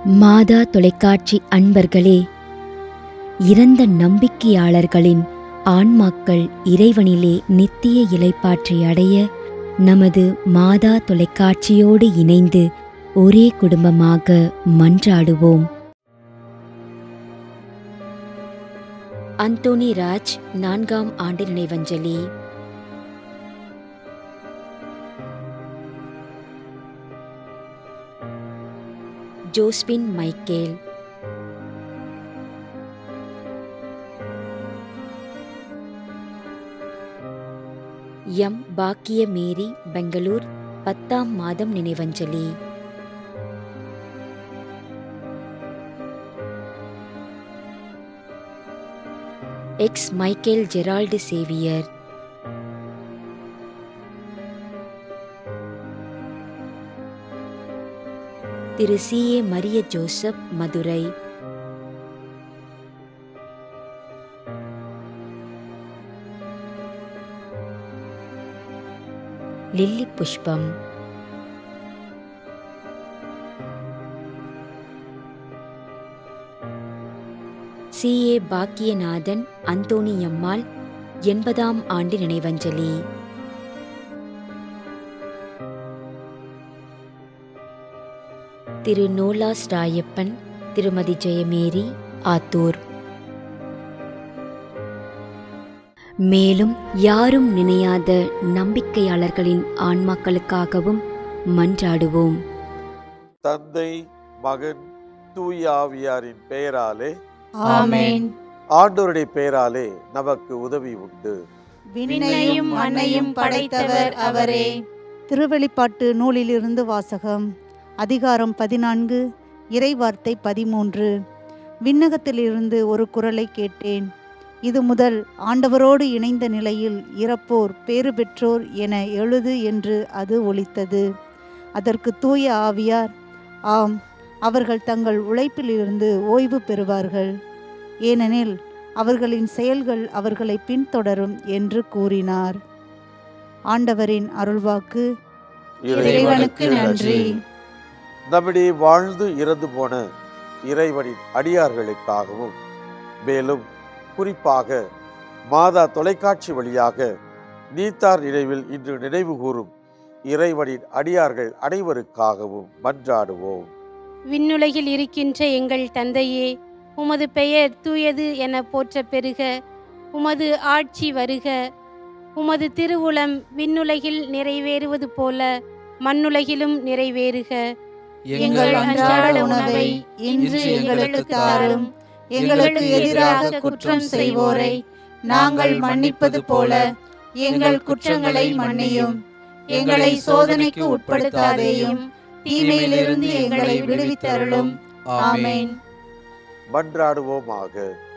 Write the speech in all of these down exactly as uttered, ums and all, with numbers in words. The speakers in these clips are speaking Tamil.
மாதா தொலைக்காட்சி அன்பர்களே, இறந்த நம்பிக்கையாளர்களின் ஆன்மாக்கள் இறைவனிலே நித்திய இளைப்பாற்றி அடைய நமது மாதா தொலைக்காட்சியோடு இணைந்து ஒரே குடும்பமாக மன்றாடுவோம். அந்தோனி ராஜ் நான்காம் ஆண்டு நினைவஞ்சலி. Josephine Michael. எம் பாக்கிய மேரி, பெங்களூர், பத்தாம் மாதம் நினைவஞ்சலி. X Michael Gerald Xavier. திரு C A Maria Joseph, Madurai. Lilly Pushpam. C A Bakkiyanathan, Anthoniammal, எண்பதாம் ஆண்டு நினைவஞ்சலி. திரு நோலாஸ் ராயப்பன், திருமதி ஜெயமேரி, ஆத்தூர். மேலும் யாரும் நினையாத நம்பிக்கையாளர்களின் ஆன்மாக்களுக்காகவும் மன்றாடுவோம். தந்தை, மகன், தூய ஆவியாரின் பெயராலே ஆமென். ஆண்டவருடைய பெயராலே நமக்கு உதவி உண்டு. விண்ணையும் மண்ணையும் படைத்தவர் அவரே. திருவெளிப்பாட்டு நூலிலிருந்து வாசகம். அதிகாரம் பதினான்கு, இறைவார்த்தை பதிமூன்று. விண்ணகத்திலிருந்து ஒரு குரலை கேட்டேன். இது முதல் ஆண்டவரோடு இணைந்த நிலையில் இறப்போர் பேறு பெற்றோர் என எழுது என்று அது ஒலித்தது. அதற்கு தூய ஆவியார், ஆம், அவர்கள் தங்கள் உழைப்பிலிருந்து ஓய்வு பெறுவார்கள், ஏனெனில் அவர்களின் செயல்கள் அவர்களை பின்தொடரும் என்று கூறினார். ஆண்டவரின் அருள்வாக்கு. இறைவனுக்கு நன்றி. நம்மிடையே வாழ்ந்து இறந்து போன இறைவனின் அடியார்களுக்காகவும், மேலும் குறிப்பாக மாதா தொலைக்காட்சி வழியாக நீத்தார் நினைவில் இன்று நினைவு கூறும் இறைவனின் அடியார்கள் அனைவருக்காகவும் மன்றாடுவோம். விண்ணுலகில் இருக்கின்ற எங்கள் தந்தையே, உமது பெயர் தூயது என போற்ற பெறுக. உமது ஆட்சி வருக. உமது திருவுளம் விண்ணுலகில் நிறைவேறுவது போல மண்ணுலகிலும் நிறைவேறுக. எங்கள் அன்றாட உணவை இன்று எங்களுக்கு தாரும். எங்களுக்கு எதிராக குற்றம் செய்வோரை நாங்கள் மன்னிப்பது போல எங்கள் குற்றங்களை மன்னியும். எங்களை சோதனைக்கு உட்படுத்தாதேயும், தீமையிலிருந்து எங்களை விடுவித்தருளும். ஆமென். மன்றாடுவோமாக.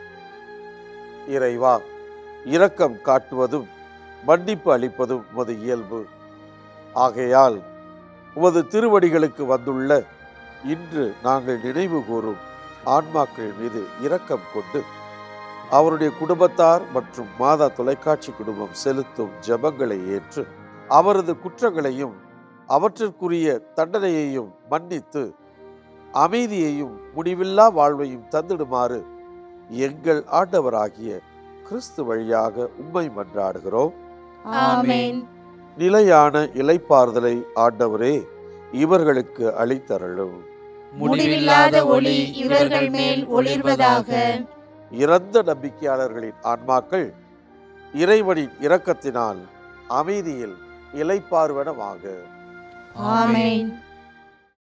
இறைவா, இரக்கம் காட்டுவதும் மன்னிப்பு அளிப்பதும் உமது இயல்பு. ஆகையால் உமது திருவடிகளுக்கு வந்துள்ள இன்று நாங்கள் நினைவு கூறும் ஆன்மாக்கள் மீது இரக்கம் கொண்டு அவருடைய குடும்பத்தார் மற்றும் மாதா தொலைக்காட்சி குடும்பம் செலுத்தும் ஜெபங்களை ஏற்று அவரது குற்றங்களையும் அவற்றிற்குரிய தண்டனையையும் மன்னித்து அமைதியையும் முடிவில்லா வாழ்வையும் தந்திடுமாறு எங்கள் ஆண்டவராகிய கிறிஸ்து வழியாக உம்மை மன்றாடுகிறோம். ஆமென். நிலையான இளைப்பாறுதலை ஆண்டவரே இவர்களுக்கு அளித்தருளும். முடிவில்லாத ஒளி இவர்கள் மேல் ஒளிர்வதாக. இறந்த நம்பிக்கையாளர்களின் ஆன்மாக்கள் இறைவனின் இரக்கத்தினால் அமைதியில் இளைப்பாறுவனமாக. ஆமென்.